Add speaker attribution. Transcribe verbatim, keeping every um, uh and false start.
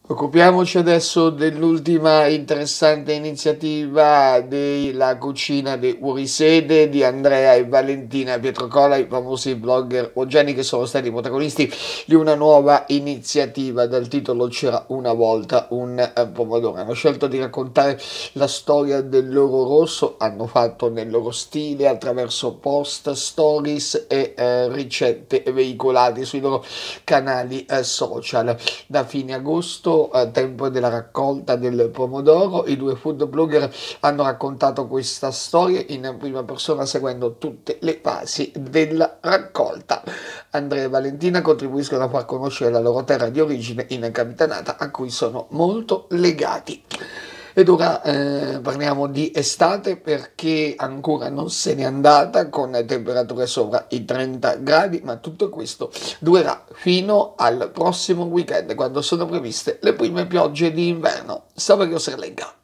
Speaker 1: Occupiamoci adesso dell'ultima interessante iniziativa della cucina di Fuorisede di Andrea e Valentina Pietrocola, i famosi blogger ogeni che sono stati protagonisti di una nuova iniziativa dal titolo C'era una volta un eh, pomodoro. Hanno scelto di raccontare la storia del loro rosso, hanno fatto nel loro stile attraverso post, stories e eh, ricette veicolate sui loro canali eh, social. Da fine agosto, a tempo della raccolta del pomodoro, i due food blogger hanno raccontato questa storia in prima persona seguendo tutte le fasi della raccolta. Andrea e Valentina contribuiscono a far conoscere la loro terra di origine in Capitanata a cui sono molto legati. Ed ora eh, parliamo di estate perché ancora non se n'è andata con temperature sopra i trenta gradi, ma tutto questo durerà fino al prossimo weekend quando sono previste le prime piogge di inverno. Sabario Serlenga.